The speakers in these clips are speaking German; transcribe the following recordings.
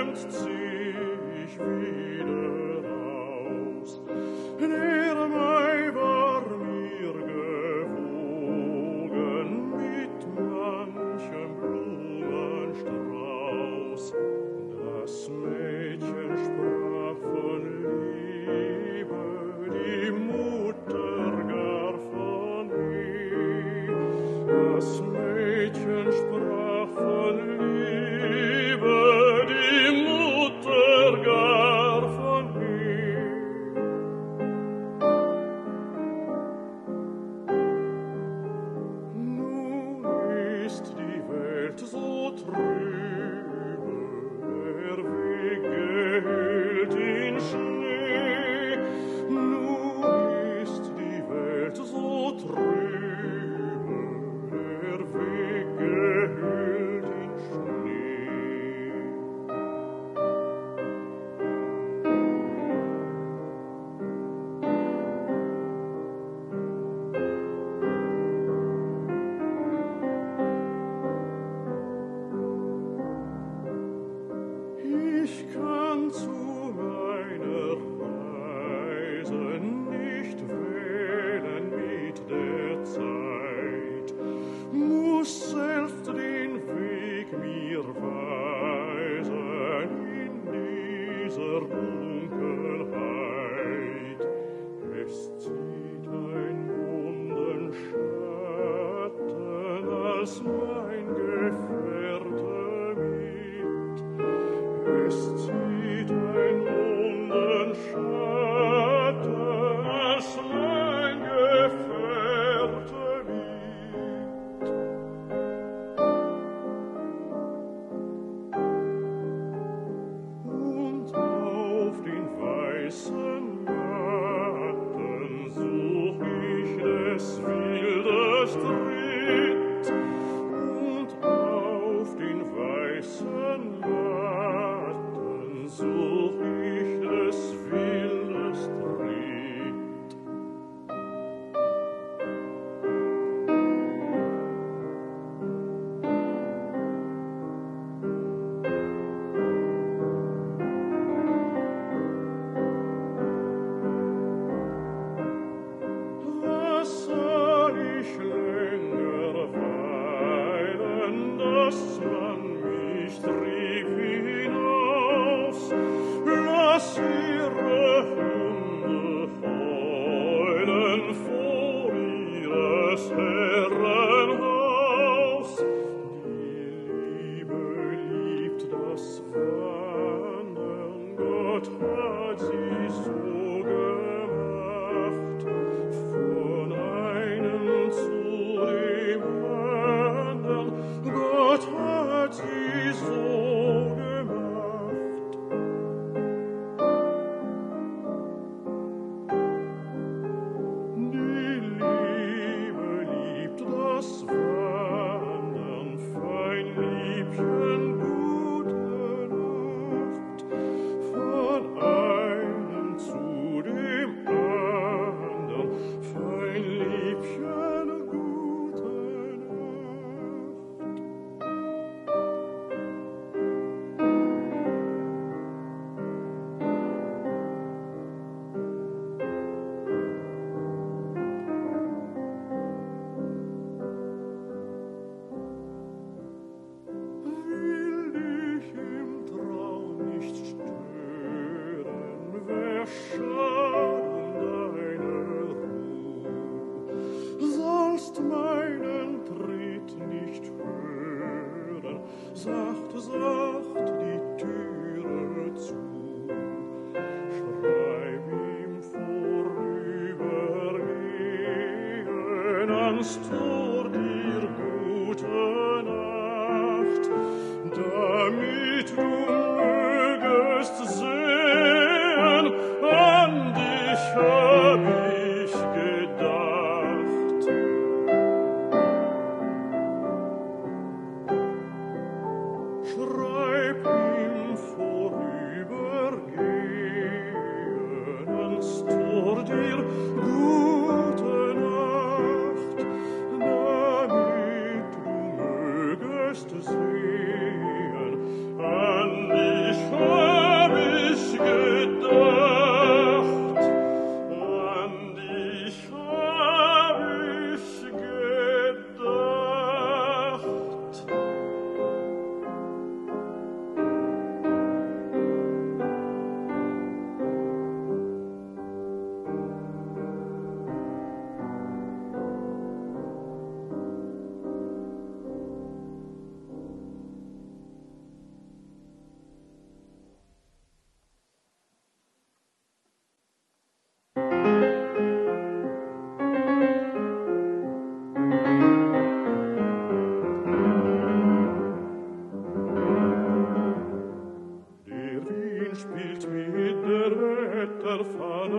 Sehen, an dich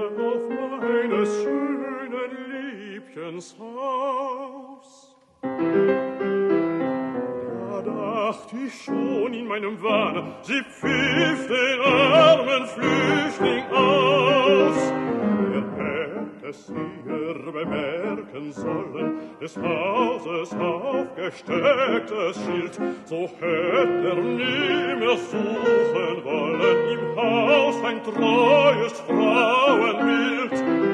auf meines schönen Liebchens Haus. Da dacht ich schon in meinem Wahn, sie pfiff den armen Flüchtling aus. Es ihr bemerken sollen, des Hauses aufgestecktes Schild, so hätt nie mehr suchen wollen, im Haus ein treues Frauenbild.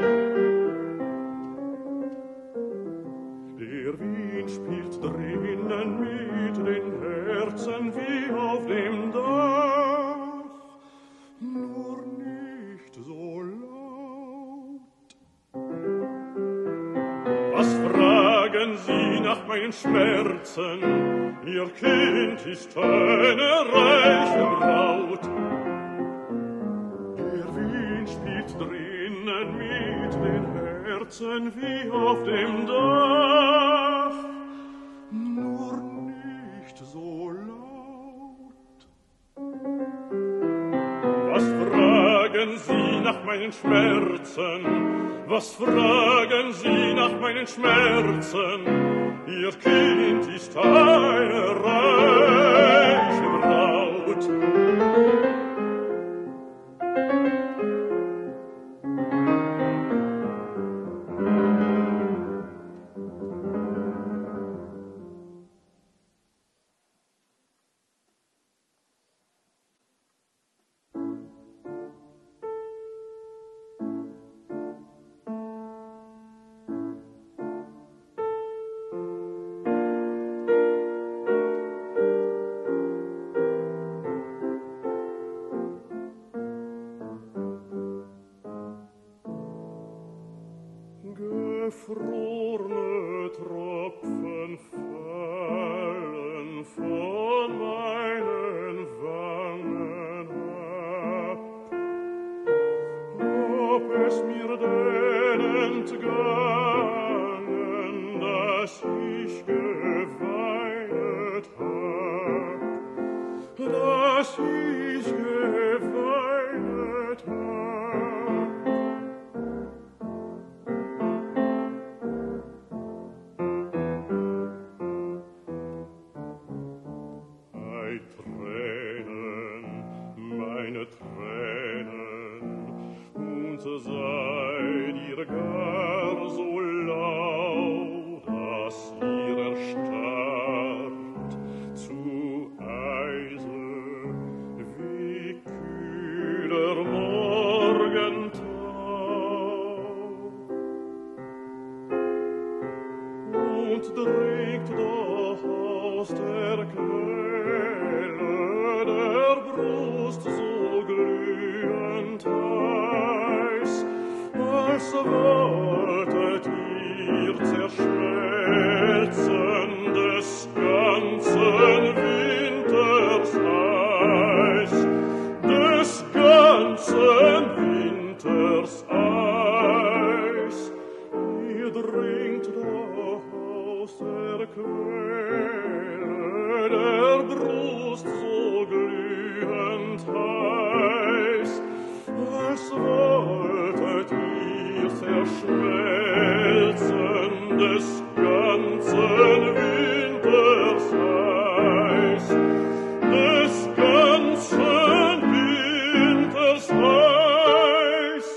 Der Wind spielt drinnen mit den Herzen wie auf dem Dach, nur nicht so laut. Was fragen Sie nach meinen Schmerzen? Ihr Kind ist eine reiche Braut. Der Wind spielt drinnen mit den Herzen wie auf dem Dach, nur nicht so laut. Was fragen Sie nach meinen Schmerzen? Was fragen Sie nach meinen Schmerzen? Ihr Kind ist eine reiche Braut. Gefrorene Tropfen fallen von meinen Wangen ab. Ob es mir denn entgangen, dass ich geweinet hab, dass ich geweinet hab. Seid ihr gar so laut, dass ihr erstarrt zu Eise wie kühler Morgentau und dringt doch aus der Quelle der Brust so glühend heiß, als wolltet ihr zerschmelzen des ganzen Winters Eis, des ganzen Winters Eis. Ihr dringt doch aus der Quelle der Brust so glühend heiß, als wolltet ihr zerschmelzen des ganzen Winters Eis, des ganzen Winters Eis.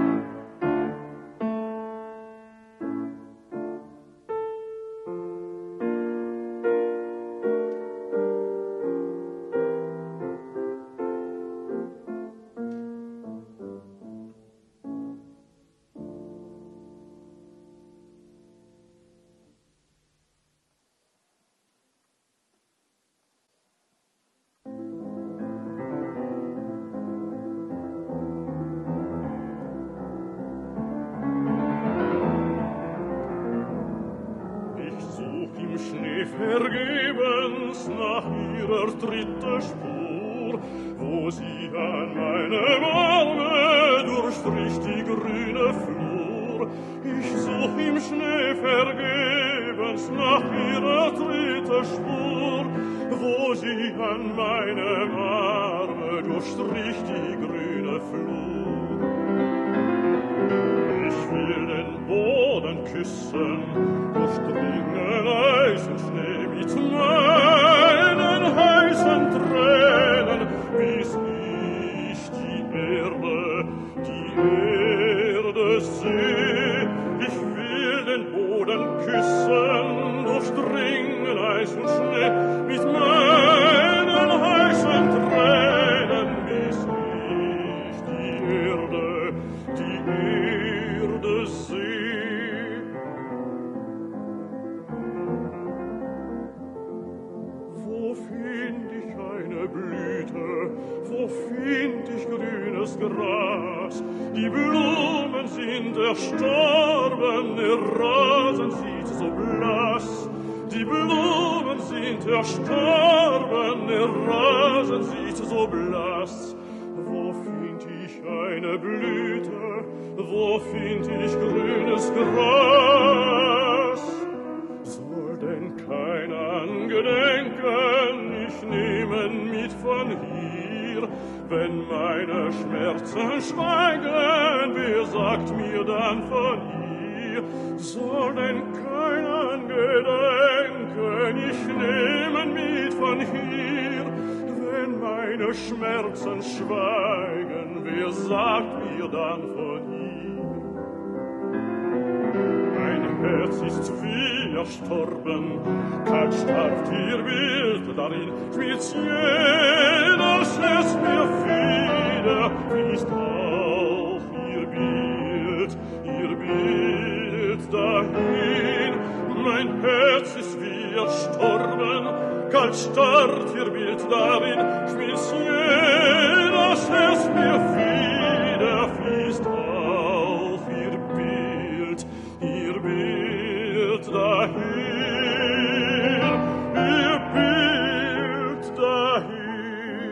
Vergebens nach ihrer dritten Spur, wo sie an meinem Arme durchstrich die grüne Flur. Ich such im Schnee vergebens nach ihrer dritten Spur, wo sie an meinem Arme durchstrich die grüne Flur. Küssen durchdringen Eis und Schnee mit meinen heißen Tränen, bis ich die Erde seh. Ich will den Boden küssen, durchdringen Eis und Schnee mit meinen heißen Tränen, bis ich die Erde seh. Wo find ich eine Blüte, wo find ich grünes Gras? Die Blumen sind erstorben, der Rasen sieht so blass. Die Blumen sind erstorben, der Rasen sieht so blass. Wo find ich eine Blüte, wo find ich grünes Gras? Soll denn keiner gedenken, ich nehmen mit von hier, wenn meine Schmerzen schweigen, wer sagt mir dann von hier? Soll denn keiner gedenken, ich nehmen mit von hier, wenn meine Schmerzen schweigen, wer sagt mir dann von hier? Mein Herz ist wie erstorben, kalt starrt ihr Bild darin, schmilzt jedes Herz mir wieder, fließt auch ihr Bild dahin. Mein Herz ist wie erstorben, kalt starrt ihr Bild darin, schmilzt jedes Herz mir wieder, fließt auch ihr Bild dahin, ihr Bild dahin.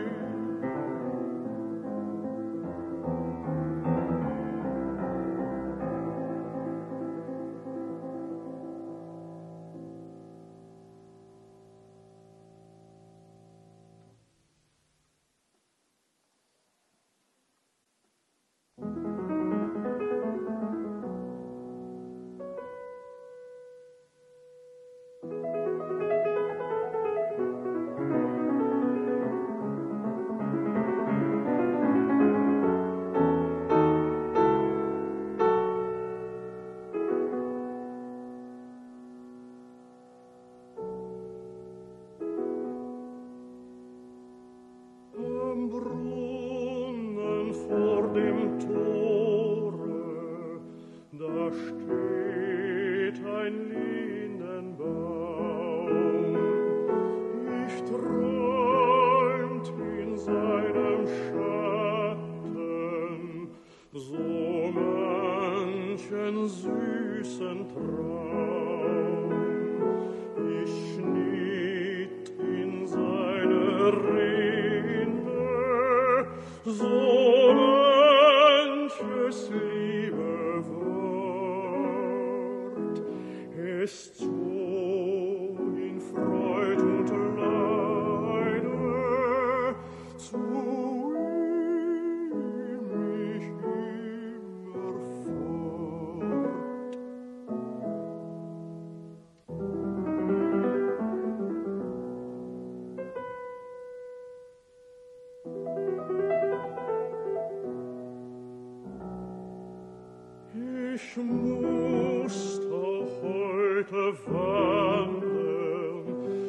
Ich muss auch heute wandern,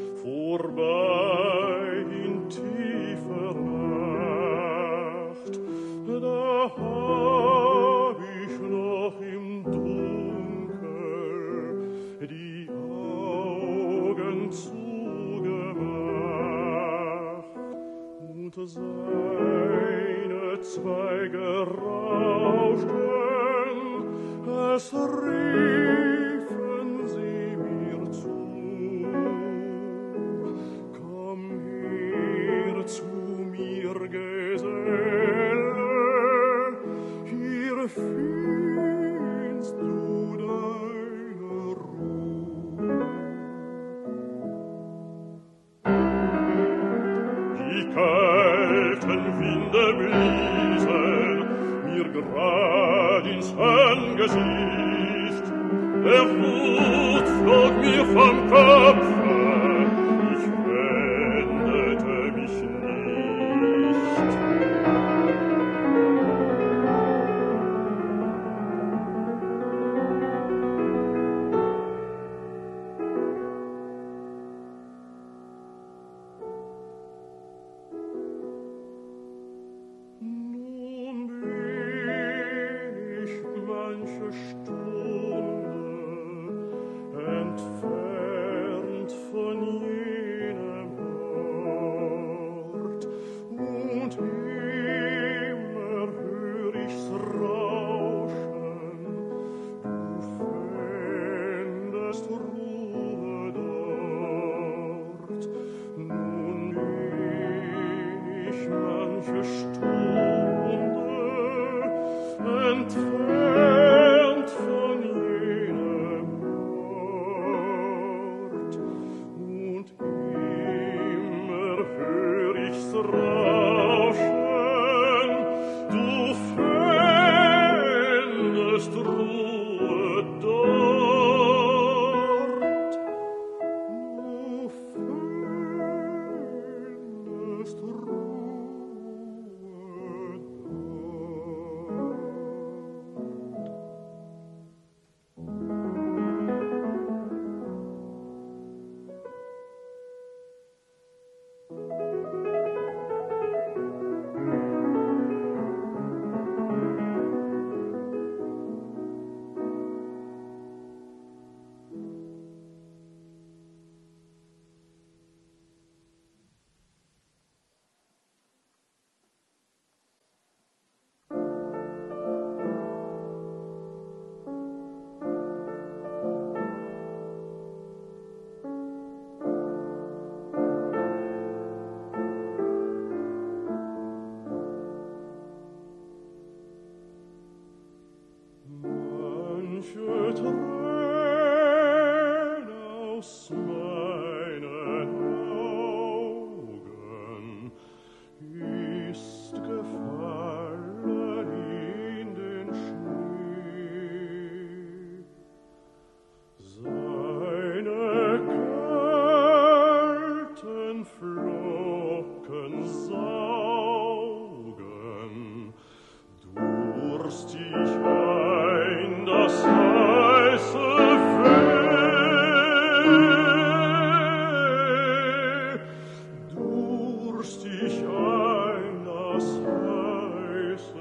vorbei in tiefer Nacht. Da hab ich noch im Dunkel die Augen zugemacht und seine Zweige rauschten. Es riefen sie mir zu, komm her zu mir, Geselle, hier findest du deine Ruhe. Die kalten Winde bliesen mir grad ins Angesicht, Der Hut flog mir vom Kopfe, ich wendete mich nicht. Nun bin ich manche Stunde entfernt von jenem Ort, und immer hör ich's rauschen, du fändest Ruhe dort. Nun bin ich manche Stunde entfernt von jenem Ort, und immer hör ich's rauschen, du fändest Ruhe dort, du fändest Ruhe dort. Manche Träne aus meinen Augen ist gefallen in den Schnee. Seine kalten Flocken saugen durstig ein das heiße Weh, durstig ein das heiße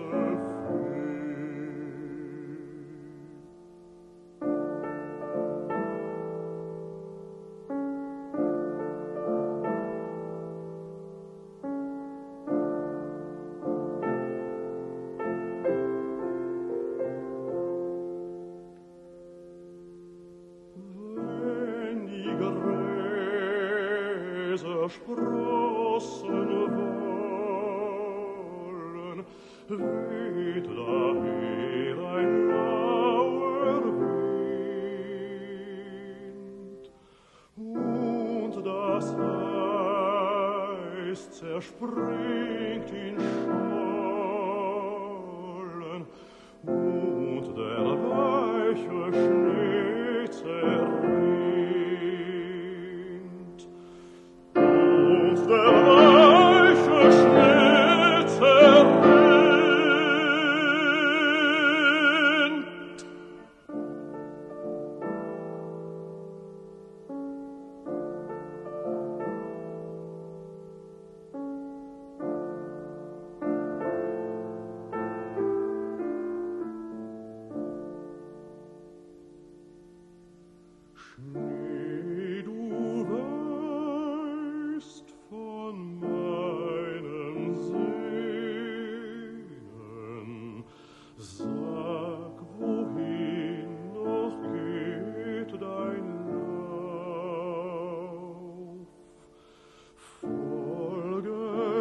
Wenn die Gräser sprossen wollen, weht daher ein lauer Wind, und das Eis zerspringt in Schollen, und der weiche Schnee zerrinnt, und der weiche Schnee zerrinnt. Schnee, du weißt von meinem Sehnen, sag, wohin noch geht dein Lauf. Folge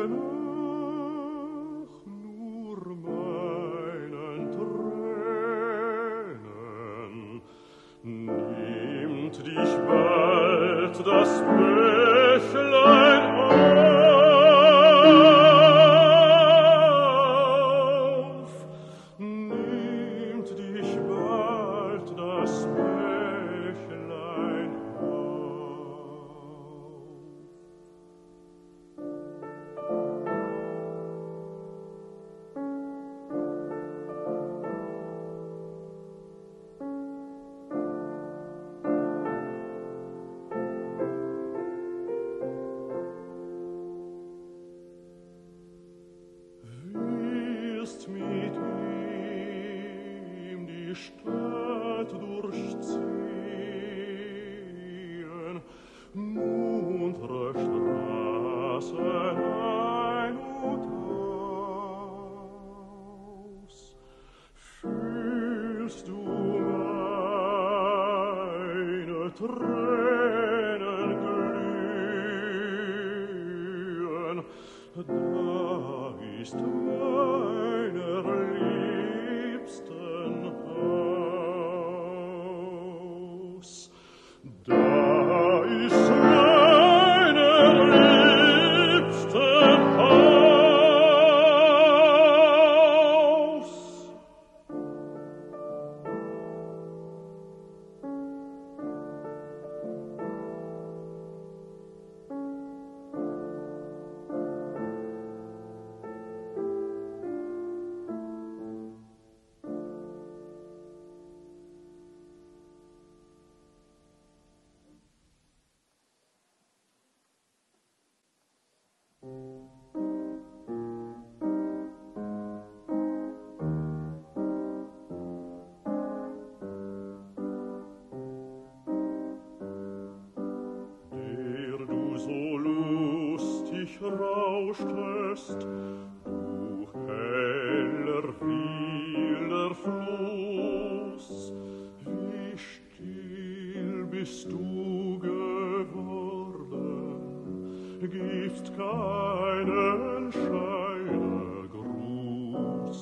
nach nur meinen Tränen, nimmt dich bald das Bächlein auf, nimmt dich bald das Bächlein durchziehen, muntere Straßen ein und aus. Fühlst du meine Tränen glühen, da ist meiner Liebsten Haus. Da ist meiner Liebsten Haus. Der du so lustig rauschtest, du heller, wilder Fluss, wie still bist du geworden, gibst keinen Scheidegruß.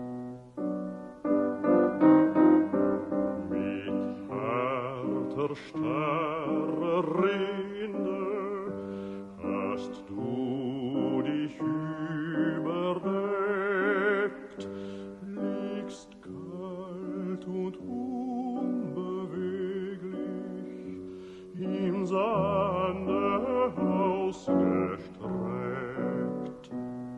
Mit harter, starrer Rinde hast du dich überdeckt, liegst kalt und unbeweglich im Sande ausgestreckt.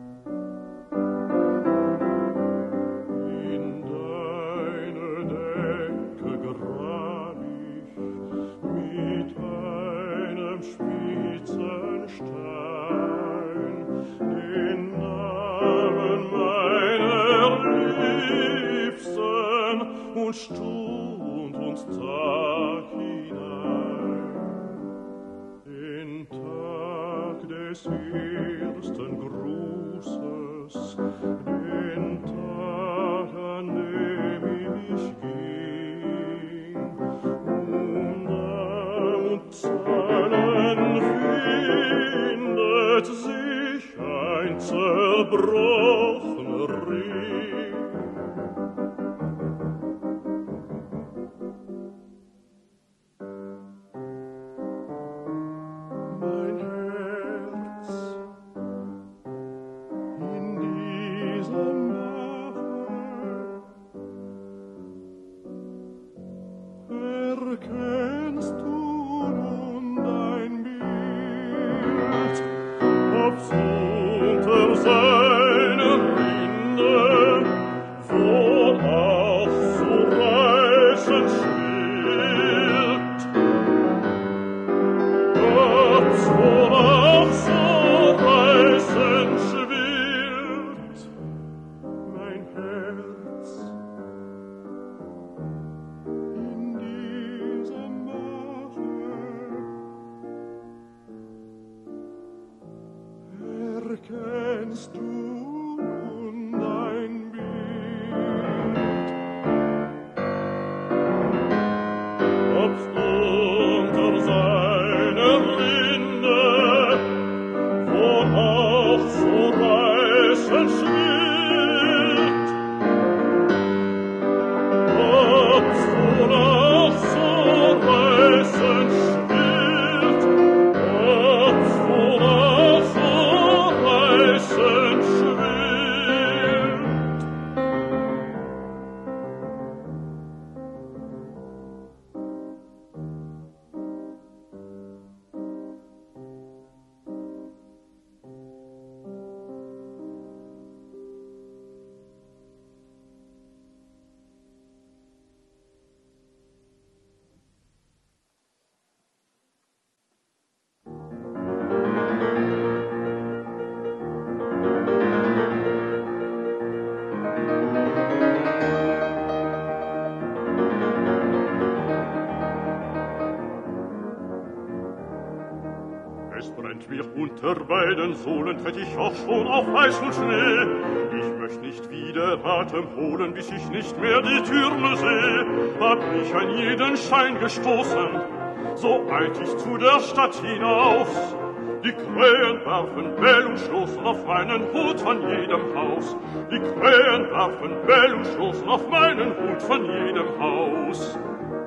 In deine Decke grab ich mit einem spitzen Stein den Namen meiner Liebsten und Stund und Tag hinein, den Tag des ersten Grußes, den Tag, an dem ich ging, und Zahlen findet sich ein zerbrochener Ring. Mein Herz in dieser Nacht, erkennst du nun dein Bild, ob's unter seiner Rinde wohl auch so reißend schwillt, ob's wohl auch so reißend schwillt, mein Herz in dieser Mache, erkennst du nun dein Bild, ob's unter seiner Rinde wohl auch so reißend schwillt, ob's wohl auch so reißend schwillt, ob's wohl auch so reißend schwillt. ich mir unter beiden Sohlen, tritt ich auch schon auf Eis und Schnee. Ich möcht nicht wieder Atem holen, bis ich nicht mehr die Türme seh. Hab mich an jeden Stein gestoßen, so eilt ich zu der Stadt hinaus. Die Krähen warfen Bell und stoßen auf meinen Hut von jedem Haus. Die Krähen warfen Bell und stoßen auf meinen Hut von jedem Haus.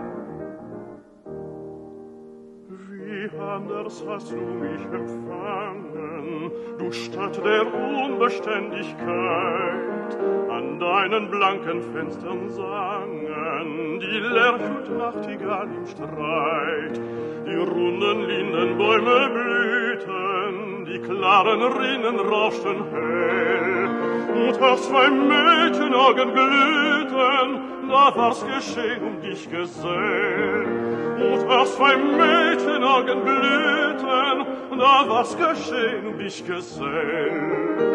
Wie anders hast du mich empfangen, du Stadt der Unbeständigkeit. An deinen blanken Fenstern sangen die Lerch und Nachtigall im Streit. Die runden Lindenbäume blühten, die klaren Rinnen rauschten hell. Und aus zwei Mädchenaugen glühten, da war's geschehen um dich, Gesell. Und aus zwei Mädchenaugen glühten, da war's geschehen um dich, Gesell.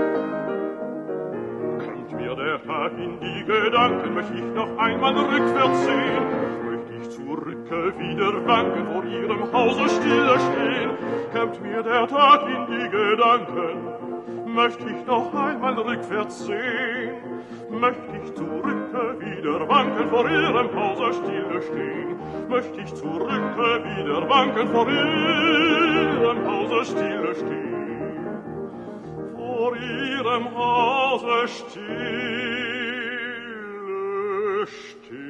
Kommt mir der Tag in die Gedanken, möcht ich noch einmal rückwärts sehen, möcht ich zurücke wieder wanken, vor ihrem Hause stille stehen. Kommt mir der Tag in die Gedanken, möcht ich noch einmal rückwärts sehen, möcht ich zurücke wieder wanken, vor ihrem Hause stille stehen. Möcht ich zurücke wieder wanken, vor ihrem Hause stille stehen. Vor ihrem Hause stille stehen.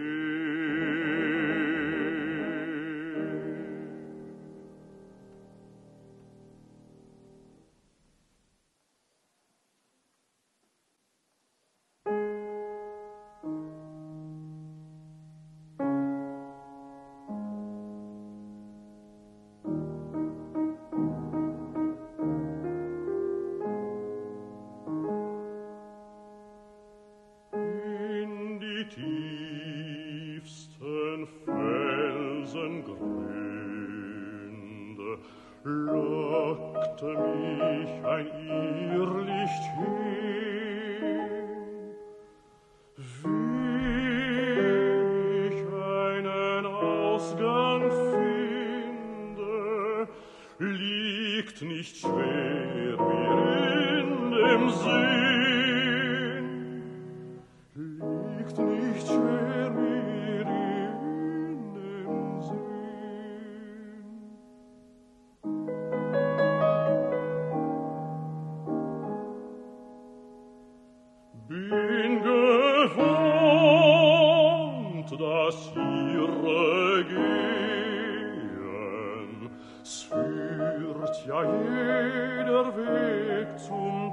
Tiefsten Felsengründe lockte mich ein Irrlicht hin, wie ich einen Ausgang finde, liegt nicht schwer mir in dem Sinn, liegt nicht schwer mir in dem Sinn. Bin gewohnt, dass ihre gehen, s führt ja jeder Weg zum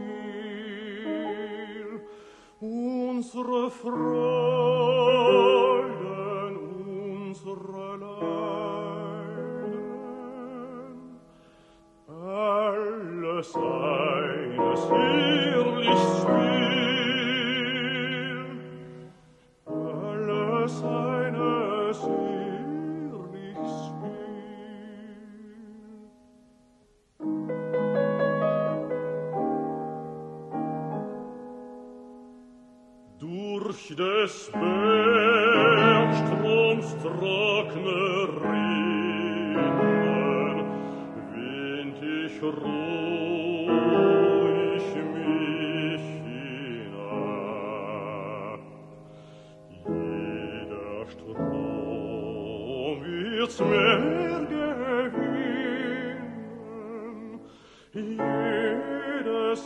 Ziel. Unsere Freuden, unsere Leiden, alles eines Irrlichts Spiel, alles eines Irrlichts Spiel. Durch des Bergstroms trockne Rinnen wind ich ruhig mich hinab. Jeder Strom wird's mehr gewinnen, jedes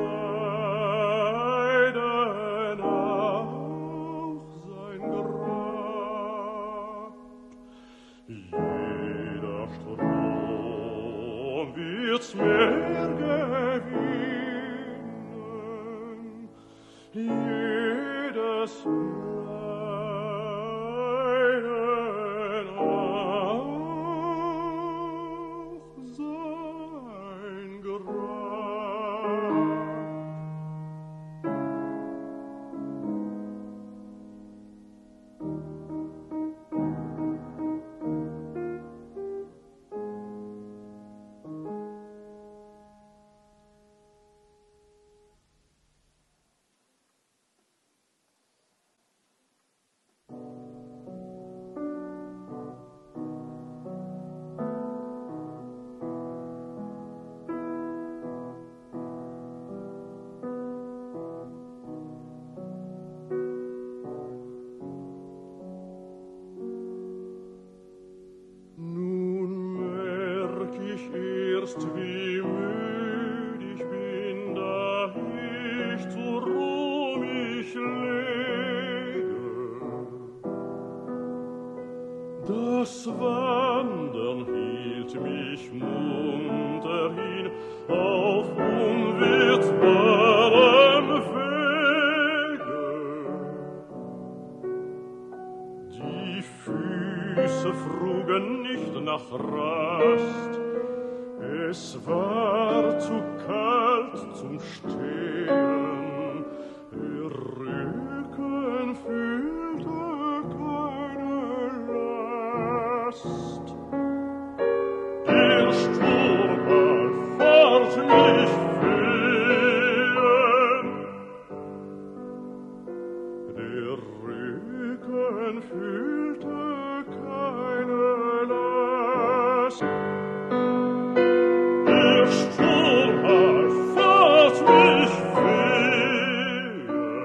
Leiden auch sein Grab. Jeder Strom wird's mehr gewinnen, jedes Leiden auch sein Grab. spürst, wie müd ich bin, da ich zur Ruhe mich lege. Das Wandern hielt mich munter hin auf unwirtbarem Wege. Die Füße frugen nicht nach Rast, es war zu kalt zum Stehen, der Rücken fühlte keine Last. Der Sturm half fort mich wehen, der Rücken fühlte keine Last. Der Sturm half fort mich wehen.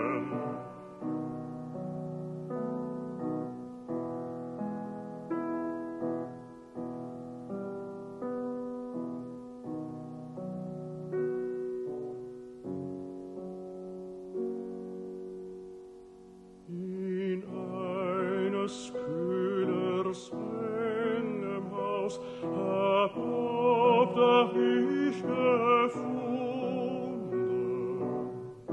In eines Kühlers engem Haus hab obdach ich gefunden.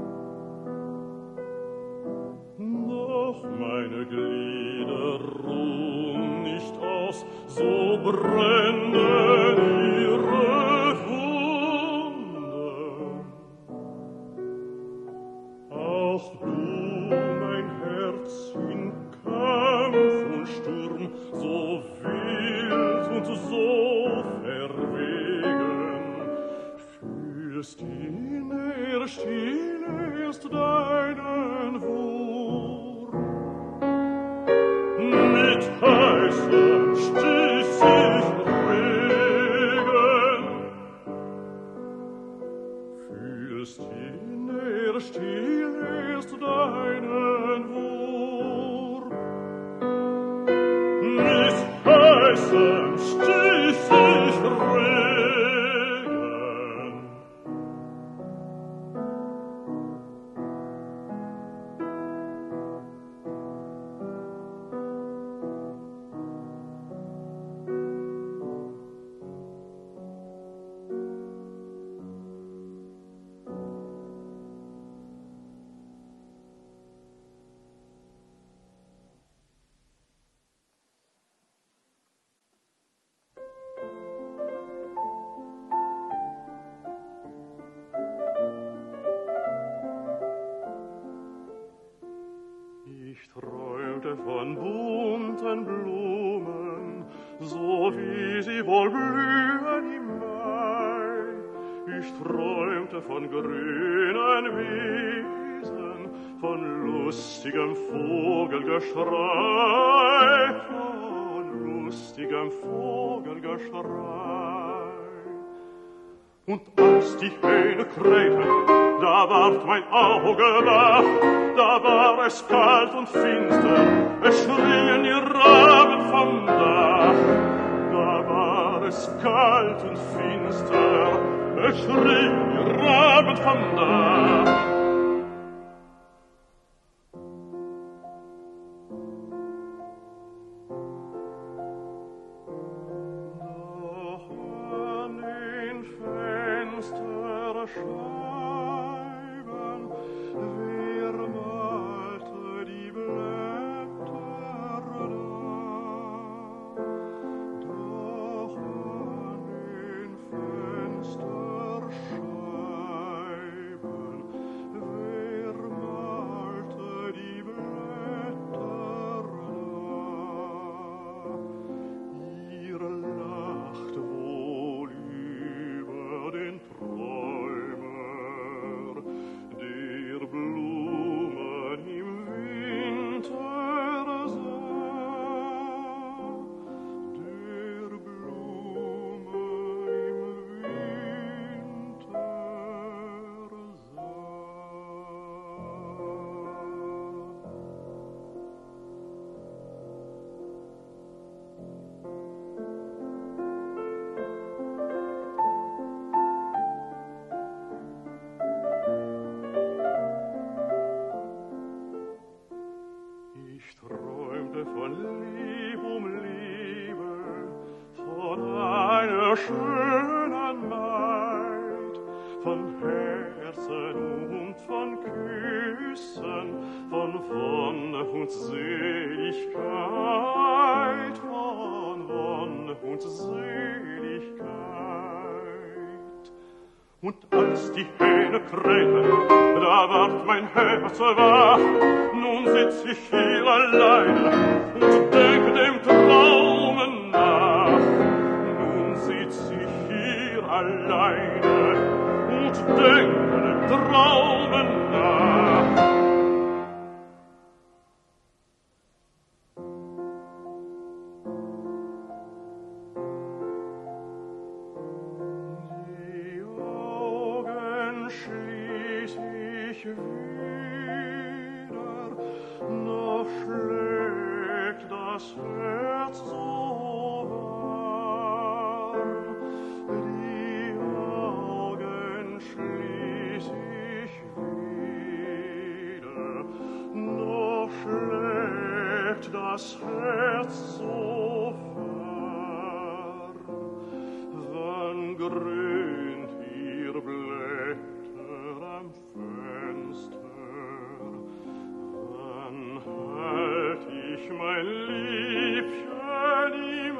Doch meine Glieder ruhen nicht aus, so brennen ihre Wunden. Auch du, mein Herz, in Kampf und Sturm, so wild und so verwegen, fühlst in der Stille erst deinen Wurm. Mit heißem Stich sich regen, fühlst in der Stille erst deinen Wurm. Mit heißem Stich sich regen. Ich träumte von bunten Blumen, so wie sie wohl blühen im Mai. Ich träumte von grünen Wiesen, von lustigem Vogelgeschrei, von lustigem Vogelgeschrei. Und als die Hähne krähten, da ward mein Auge wach, da war es kalt und finster, es schrien die Raben vom Dach. Da war es kalt und finster, es schrien die Raben vom Dach. Träumen von Lieb Liebe, von einer schönen Maid, von Herzen und von Küssen, von Wonne und Seligkeit, von Wonne und Seligkeit. Und als die Hähne krähen, da ward mein Herz wach, nun sitz ich hier alleine und denk dem Traume nach. Nun sitz ich hier alleine und denk dem Traume nach. Das Herz so fern, wann grünt ihr Blätter am Fenster, wann halt ich mein Liebchen im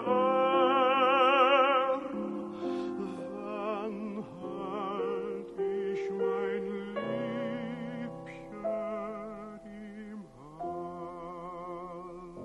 Arm, wann halt ich mein Liebchen im Arm.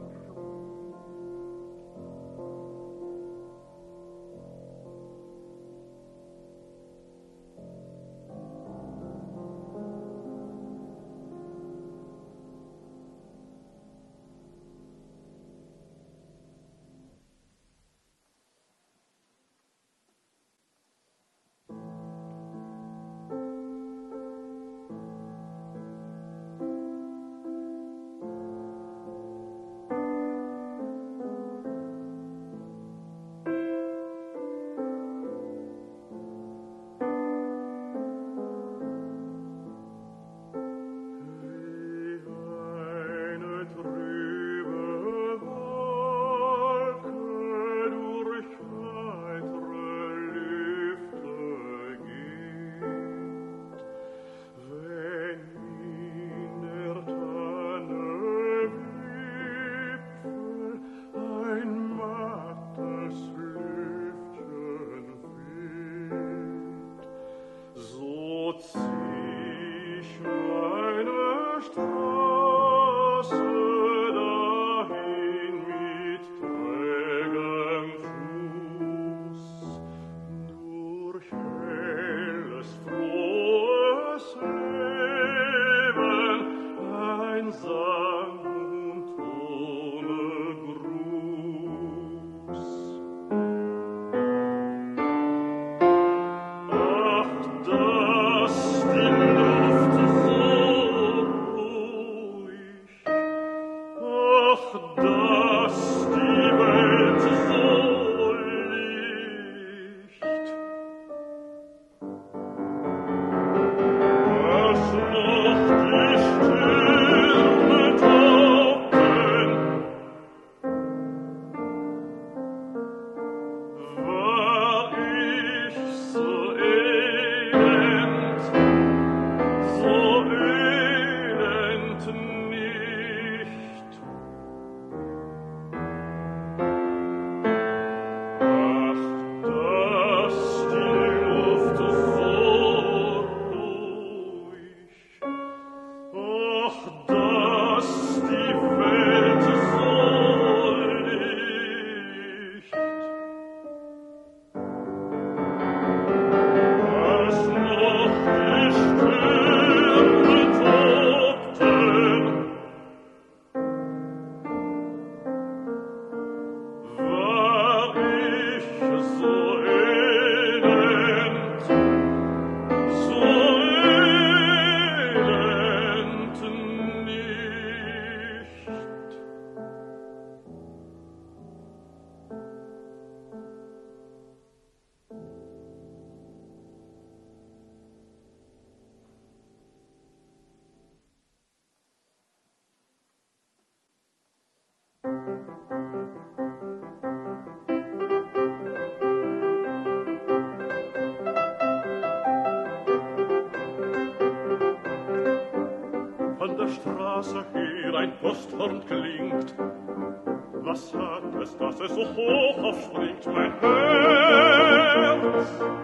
Straße her ein Posthorn klingt. Was hat es, dass es so hoch aufspringt, mein Herz?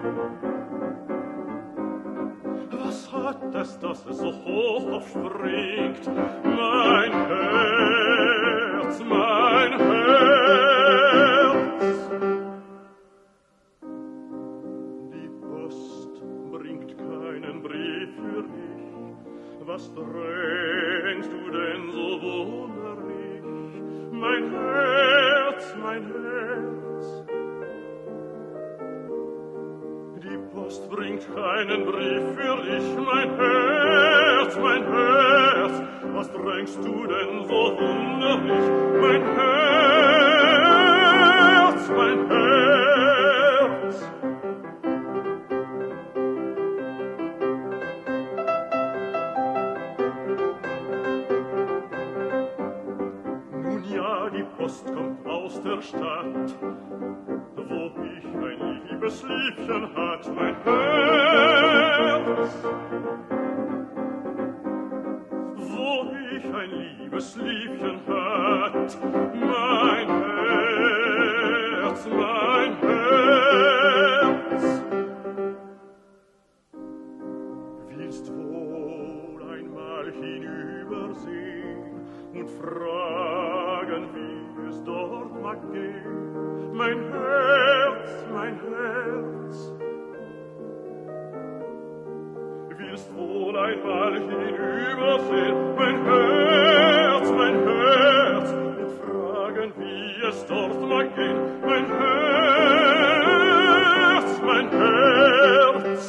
Was hat es, dass es so hoch aufspringt, mein Herz, mein Herz? Die Post bringt keinen Brief für dich. Was drängst du denn so wunderlich? Mein Herz, mein Herz. Die Post bringt keinen Brief für dich, mein Herz, mein Herz. Was drängst du denn so wunderlich? Mein Herz, mein Herz. Nun ja, die Post kommt aus der Stadt, wo ich ein liebes Liebchen hat, mein Herz. Wo ich ein liebes Liebchen hat, mein Herz, mein Herz. Willst wohl einmal hinübersehen und fragen, wie es dort mag gehen, mein Herz, mein Herz. Willst wohl einmal hinübersehen, mein Herz, und fragen, wie es dort mag gehen, mein Herz, mein Herz.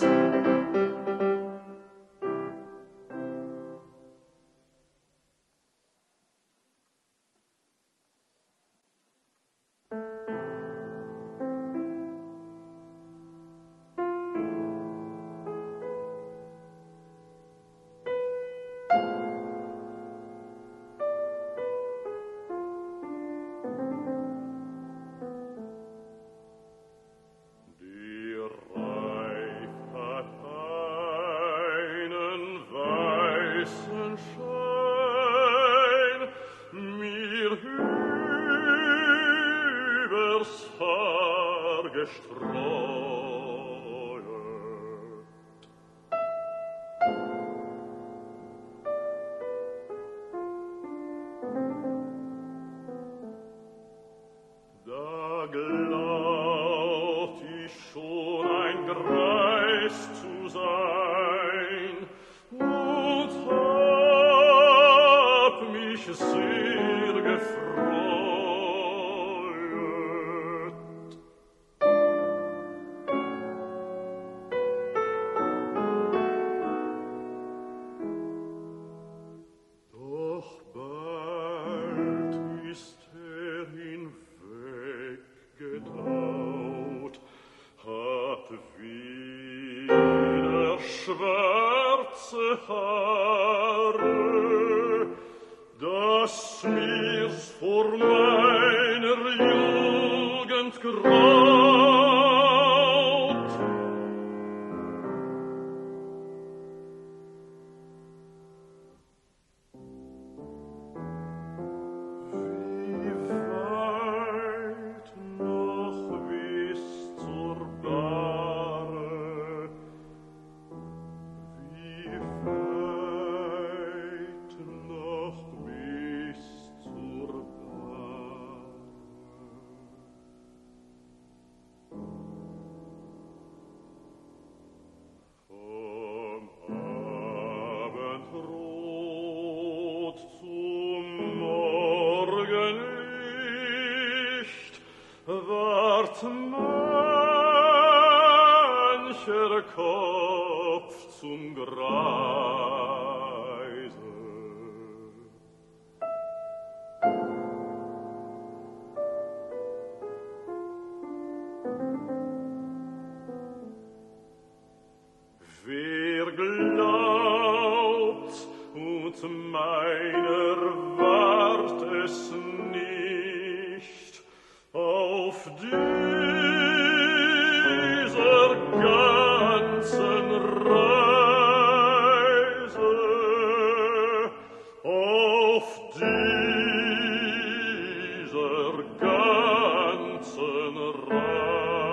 ganzen Reise.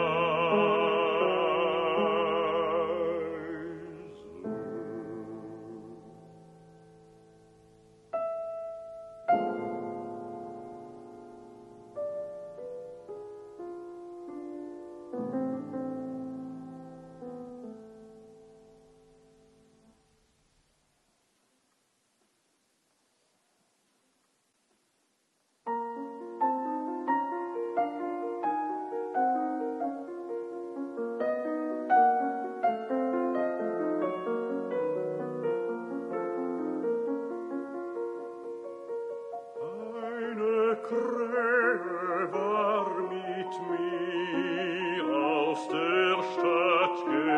Krähe war mit mir aus der Stadt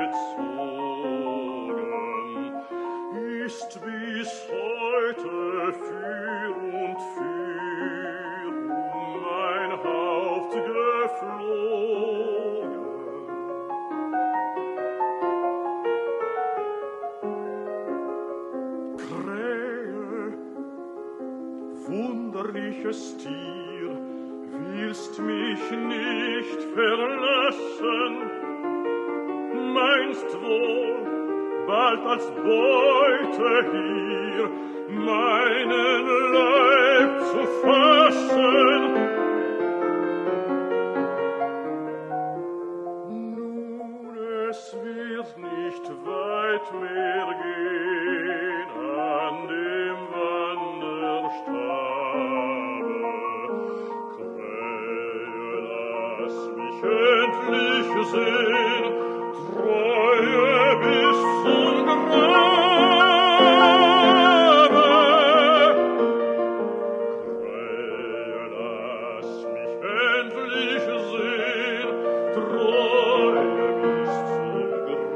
gezogen, ist bis heute für und für mein Haupt geflogen. Krähe, wunderliches Tier, willst mich nicht verlassen, meinst wohl, bald als Beute hier meinen Leib zu fassen. Nun, es wird nicht weit mehr gehen an dem Wanderstabe. Krähe, lass mich endlich sehen, Treue bis zum Grabe. Krähe, lass mich endlich sehen, Treue bis zum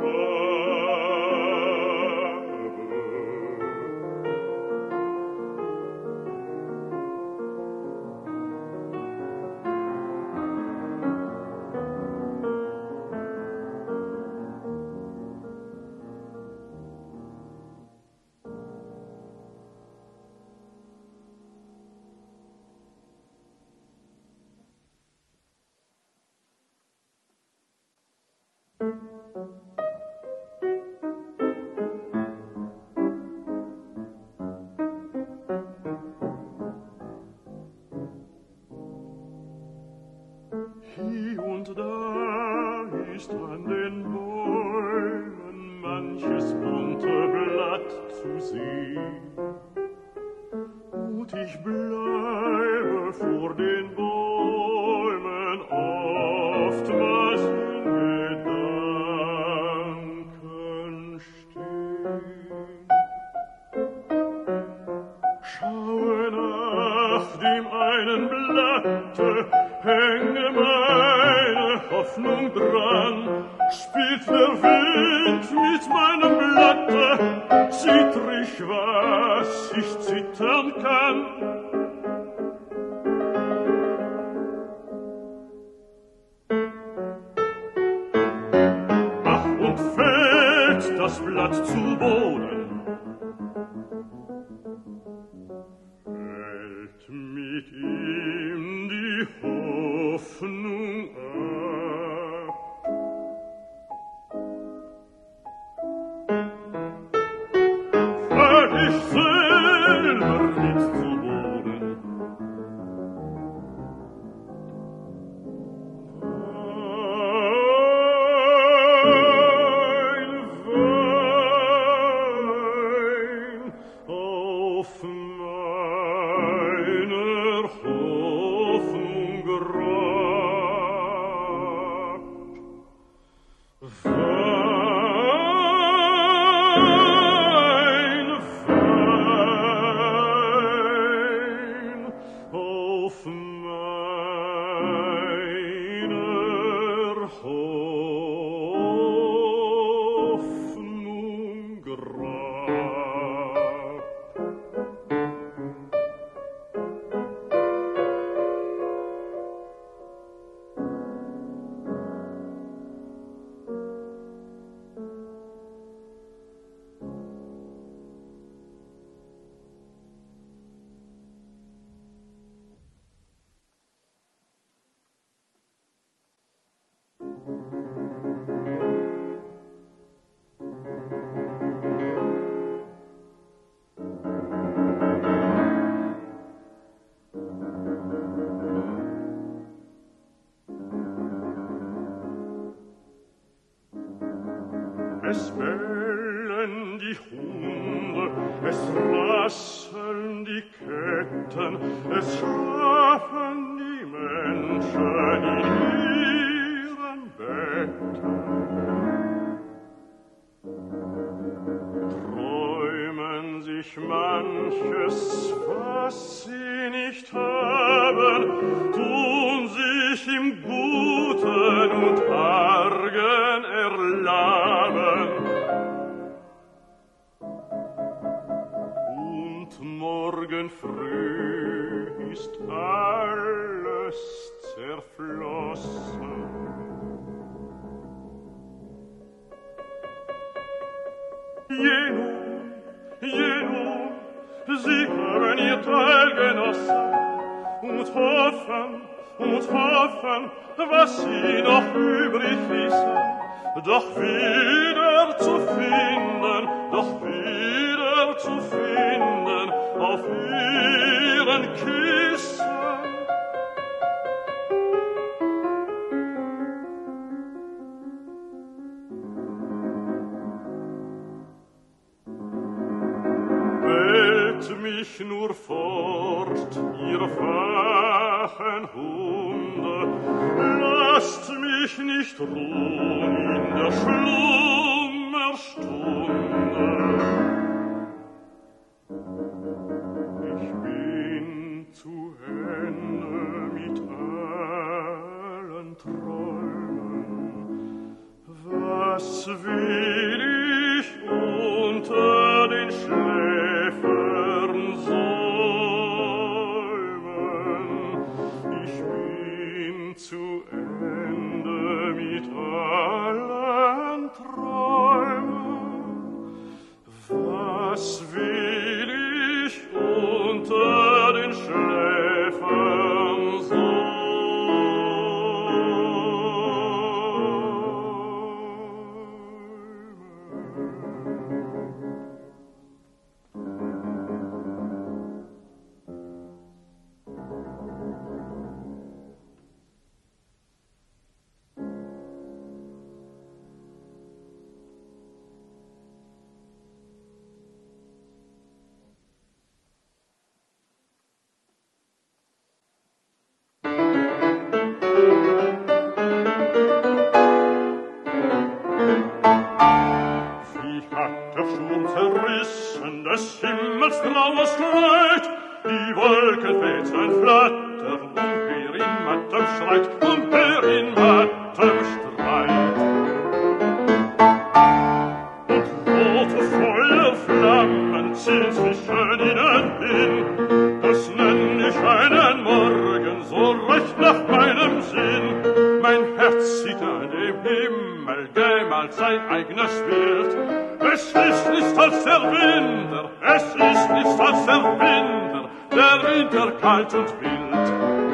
Grabe. Hier und da ist an den Bäumen manches bunte Blatt zu sehen. Und ich bleibe vor den Bäumen oftmals in Gedanken stehen. Schaue nach dem einen Blatte, hänge meine Hoffnung dran, spielt der Wind mit meinem Blatte, zittrig, was ich zittern kann. Ach, und fällt das Blatt zu Boden, fällt mit ihm die Hoffnung ab. Fall ich selber mit zu Boden, Wein, auf meiner Hoffnung Grab. Wein, auf meiner Hoffnung Grab. Es bellen die Hunde, es rasseln die Ketten, es schlafen die Menschen in ihren Betten. Träumen sich manches, was sie nicht haben, tun sich im Guten und Argen erlaben. Und morgen früh ist alles zerflossen. Jenu, sie haben ihr Teil genossen und hoffen, was sie noch übrig wissen, doch wieder zu finden auf ihren Kissen. Mich nur fort, ihr wachen Hunde, lasst mich nicht ruhen in der Schlummerstunde. Ich bin zu Ende mit allen Träumen. Was will ich unter den Schläfern säumen? Ich bin zu Ende mit allen Träumen. Was will ich unter den Schläfern säumen? Des Himmels graues Kleid, die Wolken wetzen flattern, umher in mattem Streit, umher in mattem Streit. Und rote Feuerflammen ziehen zwischen ihnen hin, das nenn ich einen Morgen, so recht nach meinem Sinn. Mein Herz sieht an dem Himmel gemalt sein eigenes Bild. Es ist nichts als der Winter, es ist nichts als der Winter kalt und wild.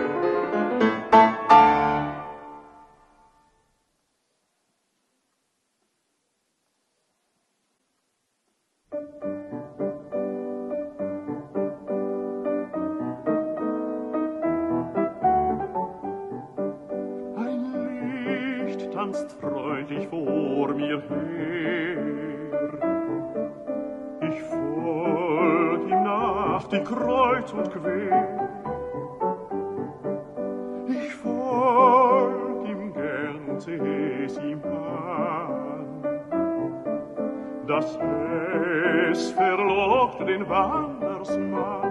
Ein Licht tanzt freundlich vor mir her. Ich folg ihm nach die Kreuz und quer. Ich folg ihm gern und seh's ihm an, dass es verlockt den Wandersmann.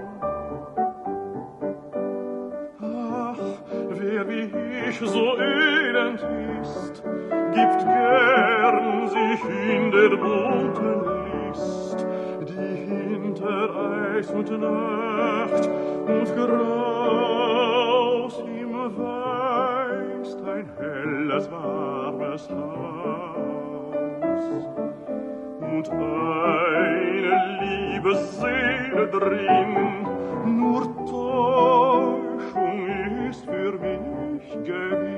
Ach, wer wie ich so elend ist, gibt gern sich in der bunten List, die hinter Eis und Nacht und Graus ihm weist ein helles, warmes Haus und eine liebe Seele drin. Nur Täuschung ist für mich Gewinn.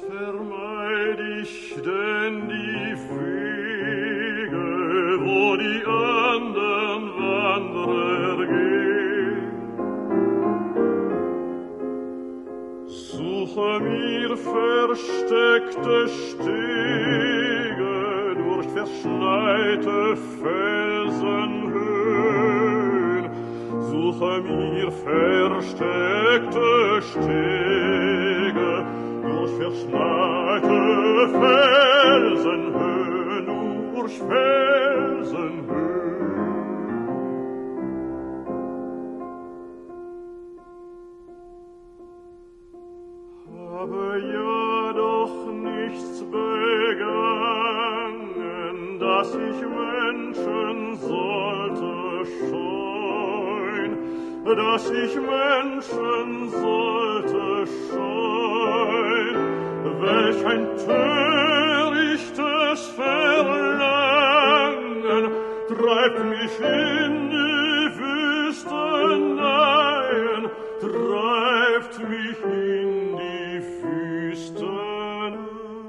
vermeid ich denn die Wege, wo die andern Wanderer gehen? Suche mir versteckte Stege durch verschneite Felsenhöhen, suche mir versteckte Stege durch verschneite Felsenhöhen, durch Felsenhöhen. Habe ja doch nichts begangen, dass ich Menschen sollte scheuen, dass ich Menschen sollte scheuen. Welch ein törichtes Verlangen treibt mich in die Wüsteneien, treibt mich in die Wüsteneien.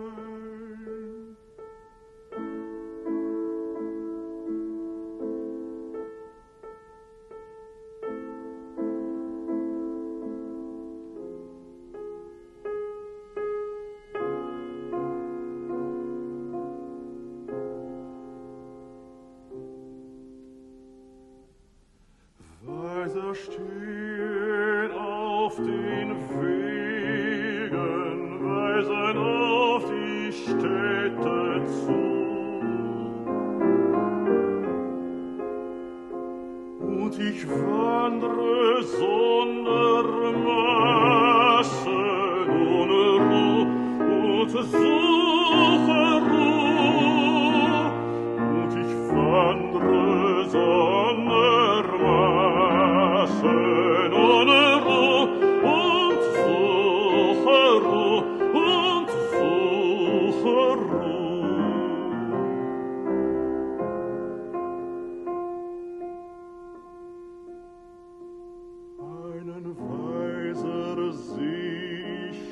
Weiser stehen auf den Wegen, weisen auf die Städte zu. Und ich wandre sondermaßen ohne Ruhe und suche Ruhe. Und ich wandre sondermaßen ohne Ruhe und suche Ruhe und suche Ruhe. Einen Weiser seh ich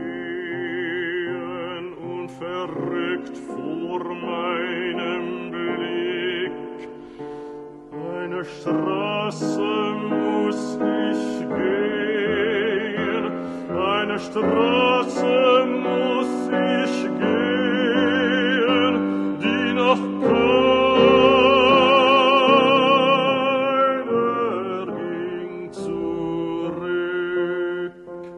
stehen und verrückt vor meinem Blick. Eine Straße muss ich gehen, eine Straße muss ich gehen, die noch keiner ging zurück.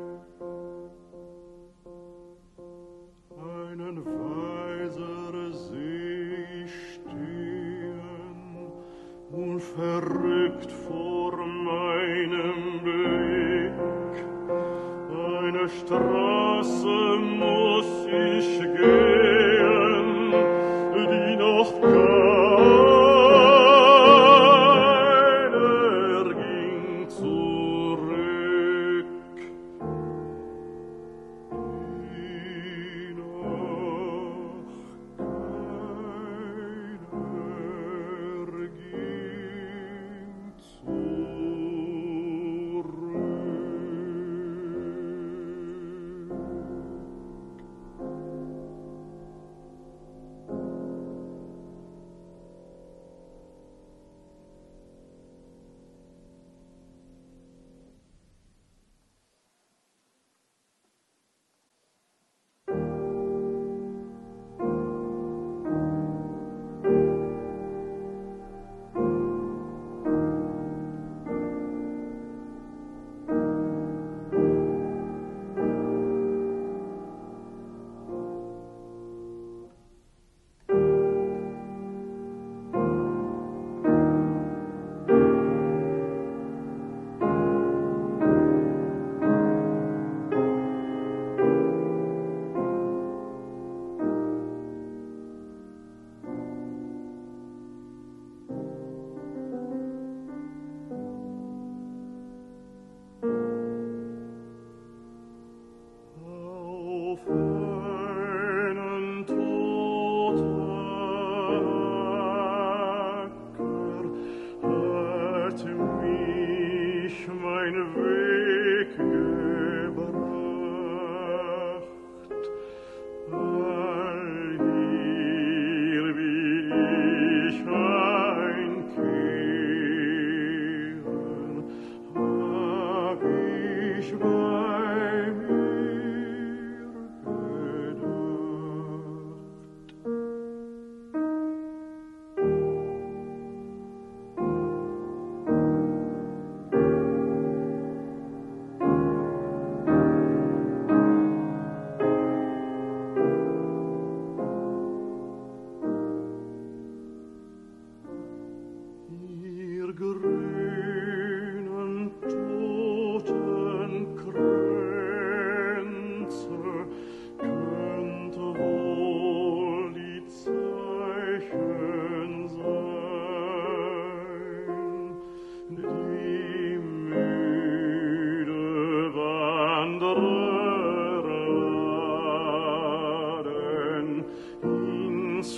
Einen Weiser seh ich stehen und verrückt vor meinem Blick. Eine Straße muss ich gehen, die noch keiner ging zurück. Die noch keiner ging zurück.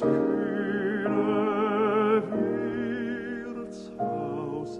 kühle Wirtshaus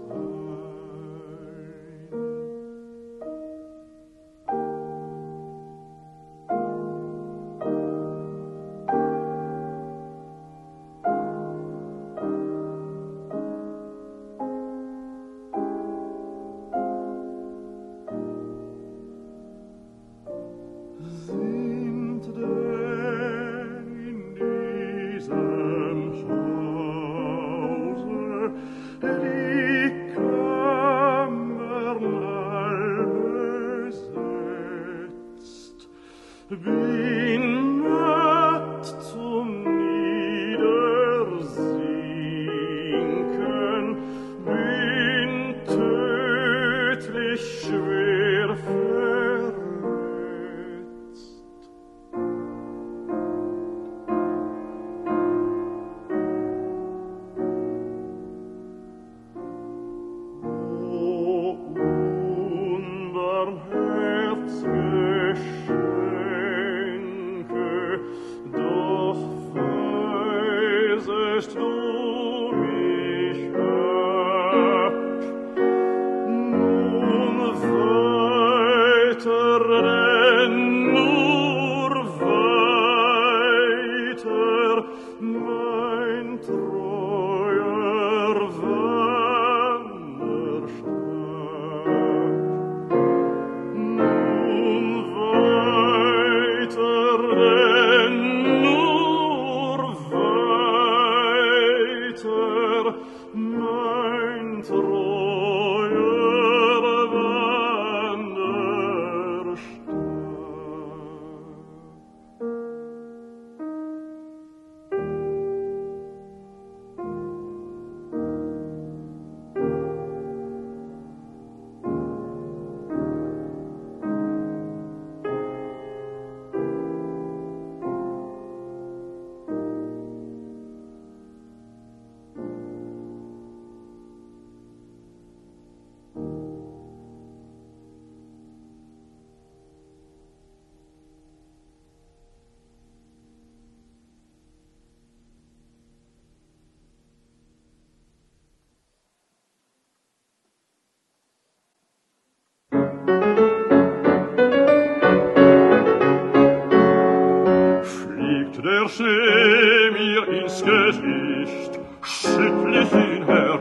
der Schnee mir ins Gesicht, schüttel ich ihn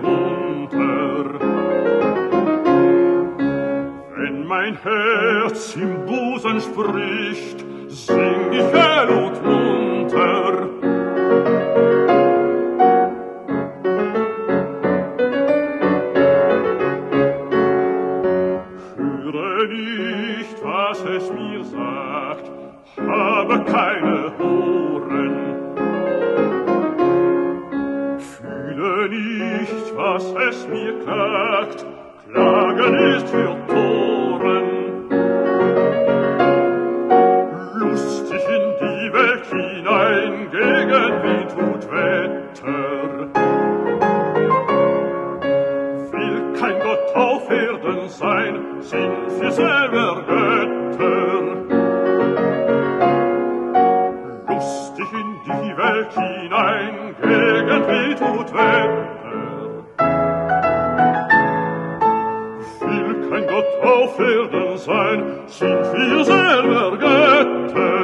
herunter. Wenn mein Herz im Busen spricht, sing ich hell und munter. Höre nicht, was es mir sagt, habe keine Ohren. Fühle nicht, was es mir klagt, Klagen ist für Toren. Lustig in die Welt hinein, gegen Wind und Wetter. Will kein Gott auf Erden sein, sind wir selber Götter. Lustig in die Welt hinein, gegen Wind und Wetter. Will kein Gott auf Erden sein, sind wir selber Götter.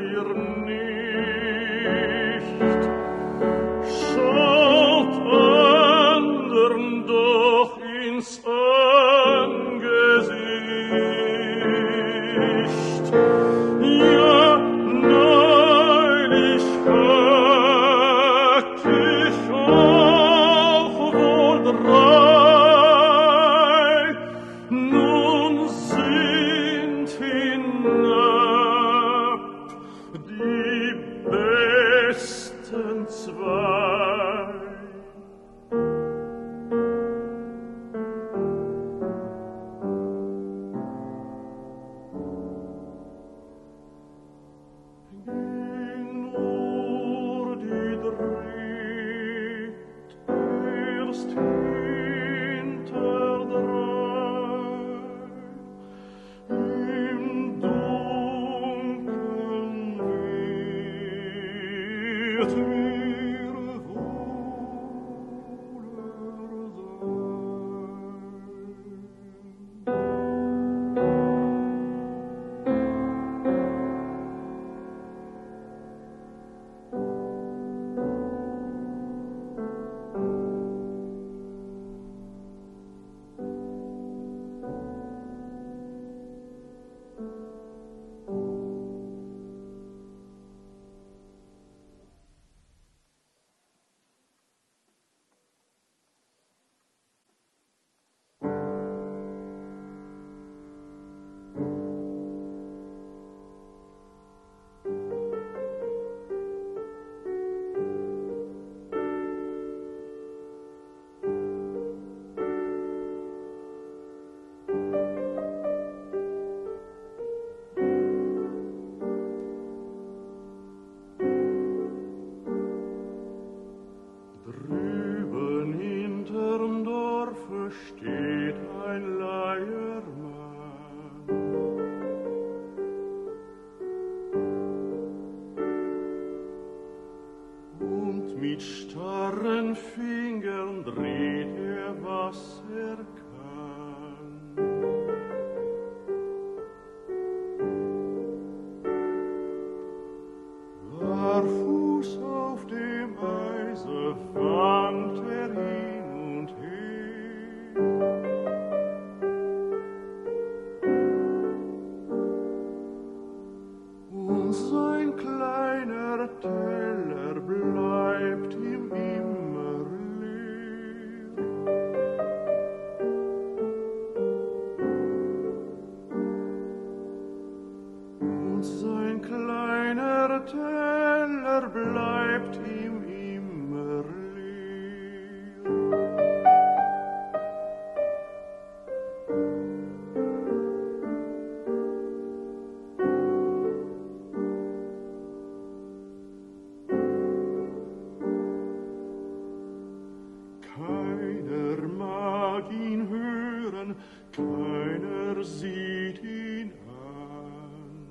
ihr nicht. Schaut andern doch ins Angesicht. Ja, neulich hört ich auch wohl drei, nun sind hinab die besten zwei. Ging nur die dritt erst hinter drei, im Dunkeln wird mir wohler Drüben hinterm Dorfe steht ein Leiermann. Und mit starren Fingern dreht er, was er kann. War Fuß auf dem Eise, wankt er hin und her. Und sein kleiner Teller bleibt ihm immer leer. Und sein kleiner Teller bleibt ihm immer leer. Keiner mag ihn hören, keiner sieht ihn an.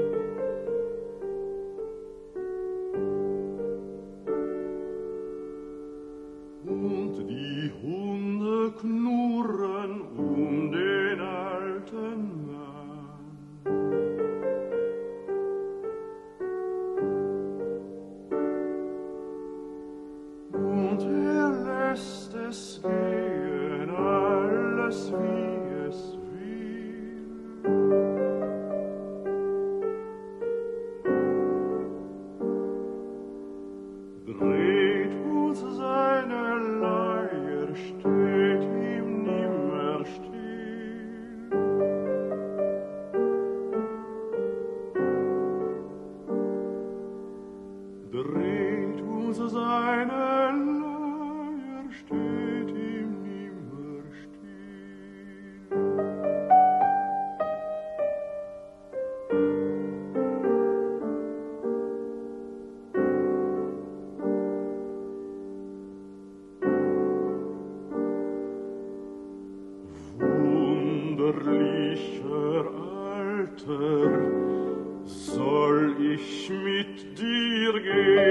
Und die Hunde knurren den alten Mann. Und lässt es gehen, alles wie es will. Dreht uns seine Leier, steht ihm nimmer still. Dreht uns seine Leier, steht ihm nimmer still. Wunderlicher Alter, soll ich mit dir gehen?